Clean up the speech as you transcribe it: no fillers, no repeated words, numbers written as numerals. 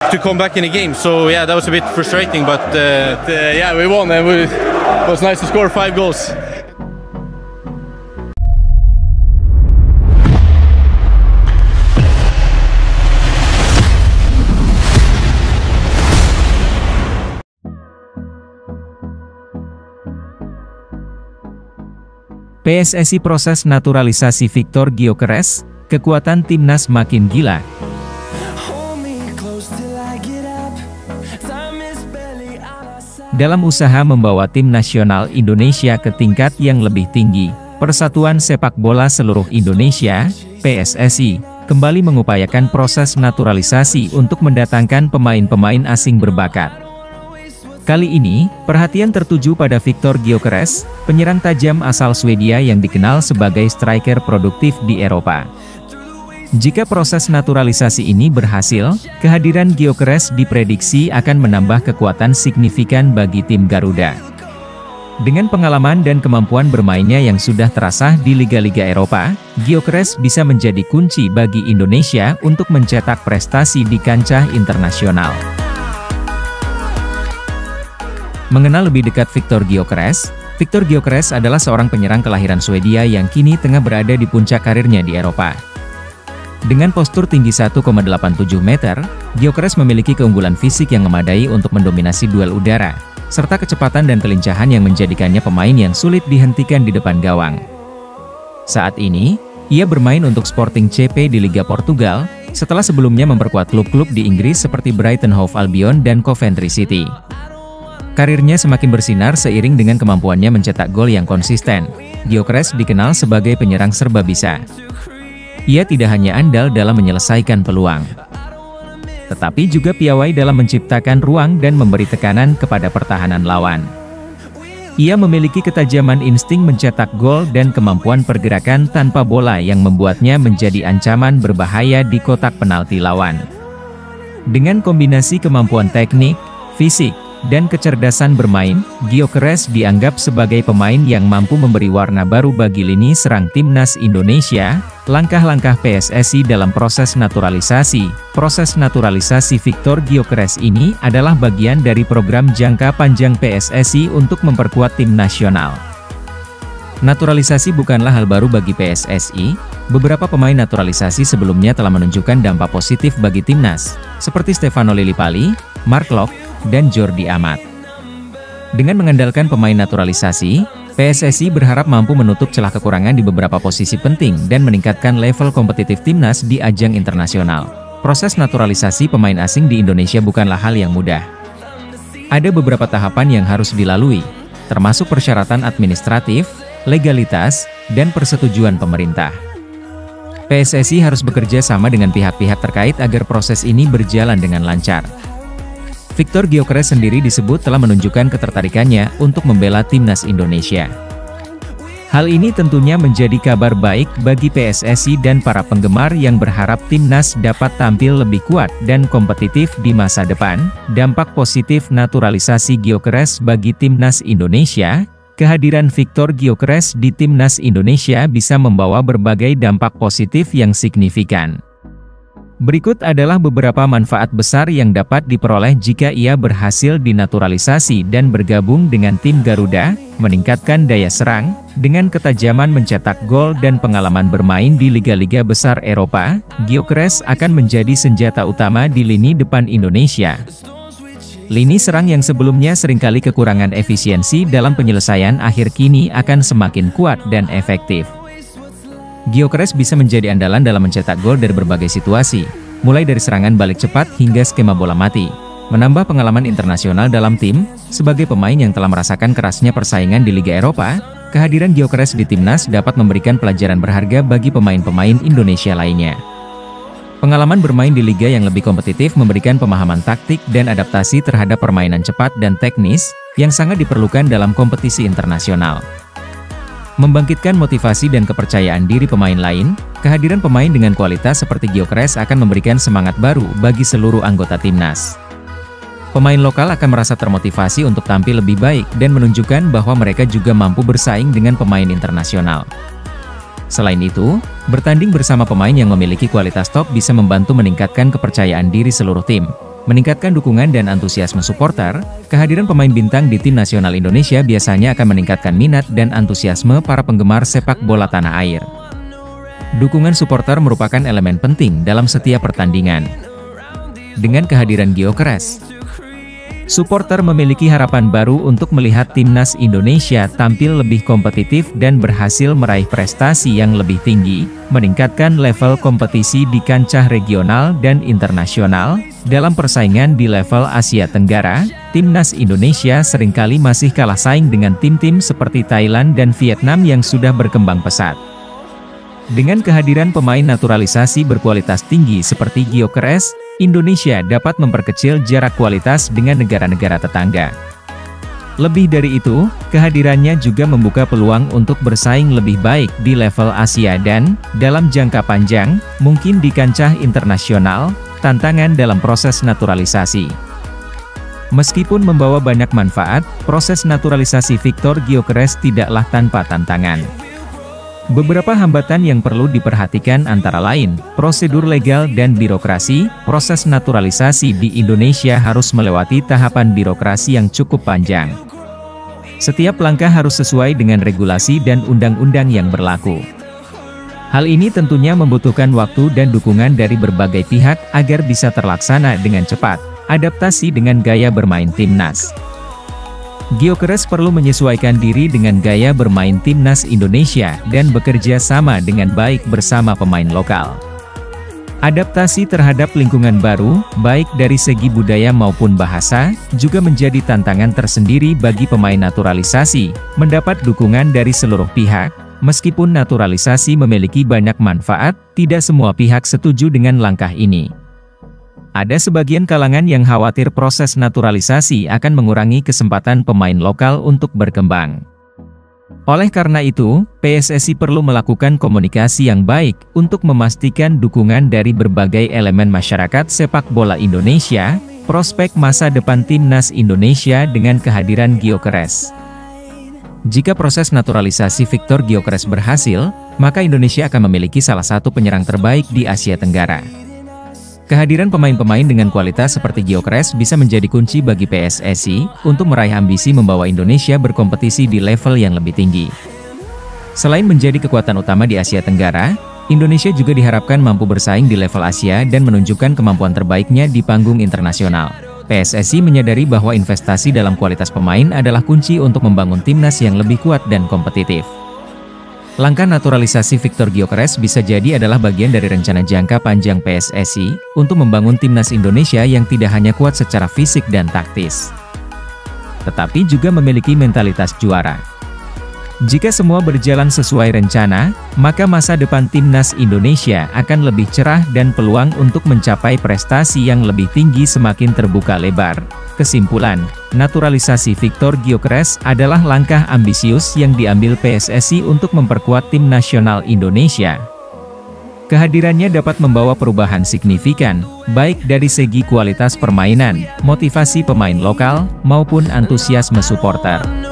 to come back in the game. So yeah, that was a bit frustrating, but yeah, we won, and it was nice to score 5 goals. PSSI proses naturalisasi Victor Gyökeres, kekuatan timnas makin gila. Dalam usaha membawa tim nasional Indonesia ke tingkat yang lebih tinggi, Persatuan Sepak Bola Seluruh Indonesia, PSSI, kembali mengupayakan proses naturalisasi untuk mendatangkan pemain-pemain asing berbakat. Kali ini, perhatian tertuju pada Victor Gyökeres, penyerang tajam asal Swedia yang dikenal sebagai striker produktif di Eropa. Jika proses naturalisasi ini berhasil, kehadiran Gyökeres diprediksi akan menambah kekuatan signifikan bagi tim Garuda. Dengan pengalaman dan kemampuan bermainnya yang sudah terasah di liga-liga Eropa, Gyökeres bisa menjadi kunci bagi Indonesia untuk mencetak prestasi di kancah internasional. Mengenal lebih dekat Victor Gyökeres adalah seorang penyerang kelahiran Swedia yang kini tengah berada di puncak karirnya di Eropa. Dengan postur tinggi 1,87 meter, Gyökeres memiliki keunggulan fisik yang memadai untuk mendominasi duel udara, serta kecepatan dan kelincahan yang menjadikannya pemain yang sulit dihentikan di depan gawang. Saat ini, ia bermain untuk Sporting CP di Liga Portugal, setelah sebelumnya memperkuat klub-klub di Inggris seperti Brighton Hove Albion dan Coventry City. Karirnya semakin bersinar seiring dengan kemampuannya mencetak gol yang konsisten. Gyökeres dikenal sebagai penyerang serba bisa. Ia tidak hanya andal dalam menyelesaikan peluang, tetapi juga piawai dalam menciptakan ruang dan memberi tekanan kepada pertahanan lawan. Ia memiliki ketajaman insting mencetak gol dan kemampuan pergerakan tanpa bola yang membuatnya menjadi ancaman berbahaya di kotak penalti lawan. Dengan kombinasi kemampuan teknik, fisik, dan kecerdasan bermain, Gyökeres dianggap sebagai pemain yang mampu memberi warna baru bagi lini serang timnas Indonesia. Langkah-langkah PSSI dalam proses naturalisasi Victor Gyökeres ini adalah bagian dari program jangka panjang PSSI untuk memperkuat tim nasional. Naturalisasi bukanlah hal baru bagi PSSI. Beberapa pemain naturalisasi sebelumnya telah menunjukkan dampak positif bagi timnas, seperti Stefano Lillipali, Mark Locke, dan Jordi Amat. Dengan mengandalkan pemain naturalisasi, PSSI berharap mampu menutup celah kekurangan di beberapa posisi penting dan meningkatkan level kompetitif timnas di ajang internasional. Proses naturalisasi pemain asing di Indonesia bukanlah hal yang mudah. Ada beberapa tahapan yang harus dilalui, termasuk persyaratan administratif, legalitas, dan persetujuan pemerintah. PSSI harus bekerja sama dengan pihak-pihak terkait agar proses ini berjalan dengan lancar. Victor Gyökeres sendiri disebut telah menunjukkan ketertarikannya untuk membela timnas Indonesia. Hal ini tentunya menjadi kabar baik bagi PSSI dan para penggemar yang berharap timnas dapat tampil lebih kuat dan kompetitif di masa depan. Dampak positif naturalisasi Gyökeres bagi timnas Indonesia. Kehadiran Victor Gyökeres di timnas Indonesia bisa membawa berbagai dampak positif yang signifikan. Berikut adalah beberapa manfaat besar yang dapat diperoleh jika ia berhasil dinaturalisasi dan bergabung dengan tim Garuda. Meningkatkan daya serang, dengan ketajaman mencetak gol dan pengalaman bermain di liga-liga besar Eropa, Gyökeres akan menjadi senjata utama di lini depan Indonesia. Lini serang yang sebelumnya seringkali kekurangan efisiensi dalam penyelesaian akhir kini akan semakin kuat dan efektif. Gyökeres bisa menjadi andalan dalam mencetak gol dari berbagai situasi, mulai dari serangan balik cepat hingga skema bola mati. Menambah pengalaman internasional dalam tim, sebagai pemain yang telah merasakan kerasnya persaingan di Liga Eropa, kehadiran Gyökeres di timnas dapat memberikan pelajaran berharga bagi pemain-pemain Indonesia lainnya. Pengalaman bermain di liga yang lebih kompetitif memberikan pemahaman taktik dan adaptasi terhadap permainan cepat dan teknis, yang sangat diperlukan dalam kompetisi internasional. Membangkitkan motivasi dan kepercayaan diri pemain lain, kehadiran pemain dengan kualitas seperti Gyökeres akan memberikan semangat baru bagi seluruh anggota timnas. Pemain lokal akan merasa termotivasi untuk tampil lebih baik dan menunjukkan bahwa mereka juga mampu bersaing dengan pemain internasional. Selain itu, bertanding bersama pemain yang memiliki kualitas top bisa membantu meningkatkan kepercayaan diri seluruh tim, meningkatkan dukungan dan antusiasme supporter. Kehadiran pemain bintang di tim nasional Indonesia biasanya akan meningkatkan minat dan antusiasme para penggemar sepak bola tanah air. Dukungan supporter merupakan elemen penting dalam setiap pertandingan. Dengan kehadiran Gyökeres, supporter memiliki harapan baru untuk melihat timnas Indonesia tampil lebih kompetitif dan berhasil meraih prestasi yang lebih tinggi, meningkatkan level kompetisi di kancah regional dan internasional. Dalam persaingan di level Asia Tenggara, timnas Indonesia seringkali masih kalah saing dengan tim-tim seperti Thailand dan Vietnam yang sudah berkembang pesat. Dengan kehadiran pemain naturalisasi berkualitas tinggi seperti Gyökeres, Indonesia dapat memperkecil jarak kualitas dengan negara-negara tetangga. Lebih dari itu, kehadirannya juga membuka peluang untuk bersaing lebih baik di level Asia dan, dalam jangka panjang, mungkin di kancah internasional. Tantangan dalam proses naturalisasi. Meskipun membawa banyak manfaat, proses naturalisasi Viktor Gyökeres tidaklah tanpa tantangan. Beberapa hambatan yang perlu diperhatikan antara lain, prosedur legal dan birokrasi. Proses naturalisasi di Indonesia harus melewati tahapan birokrasi yang cukup panjang. Setiap langkah harus sesuai dengan regulasi dan undang-undang yang berlaku. Hal ini tentunya membutuhkan waktu dan dukungan dari berbagai pihak agar bisa terlaksana dengan cepat. Adaptasi dengan gaya bermain timnas. Gyökeres perlu menyesuaikan diri dengan gaya bermain timnas Indonesia dan bekerja sama dengan baik bersama pemain lokal. Adaptasi terhadap lingkungan baru, baik dari segi budaya maupun bahasa, juga menjadi tantangan tersendiri bagi pemain naturalisasi. Mendapat dukungan dari seluruh pihak, meskipun naturalisasi memiliki banyak manfaat, tidak semua pihak setuju dengan langkah ini. Ada sebagian kalangan yang khawatir proses naturalisasi akan mengurangi kesempatan pemain lokal untuk berkembang. Oleh karena itu, PSSI perlu melakukan komunikasi yang baik untuk memastikan dukungan dari berbagai elemen masyarakat sepak bola Indonesia, prospek masa depan timnas Indonesia dengan kehadiran Gyökeres. Jika proses naturalisasi Viktor Gyökeres berhasil, maka Indonesia akan memiliki salah satu penyerang terbaik di Asia Tenggara. Kehadiran pemain-pemain dengan kualitas seperti Gyökeres bisa menjadi kunci bagi PSSI untuk meraih ambisi membawa Indonesia berkompetisi di level yang lebih tinggi. Selain menjadi kekuatan utama di Asia Tenggara, Indonesia juga diharapkan mampu bersaing di level Asia dan menunjukkan kemampuan terbaiknya di panggung internasional. PSSI menyadari bahwa investasi dalam kualitas pemain adalah kunci untuk membangun timnas yang lebih kuat dan kompetitif. Langkah naturalisasi Viktor Gyökeres bisa jadi adalah bagian dari rencana jangka panjang PSSI untuk membangun timnas Indonesia yang tidak hanya kuat secara fisik dan taktis, tetapi juga memiliki mentalitas juara. Jika semua berjalan sesuai rencana, maka masa depan timnas Indonesia akan lebih cerah dan peluang untuk mencapai prestasi yang lebih tinggi semakin terbuka lebar. Kesimpulan, naturalisasi Viktor Gyökeres adalah langkah ambisius yang diambil PSSI untuk memperkuat tim nasional Indonesia. Kehadirannya dapat membawa perubahan signifikan, baik dari segi kualitas permainan, motivasi pemain lokal, maupun antusiasme supporter.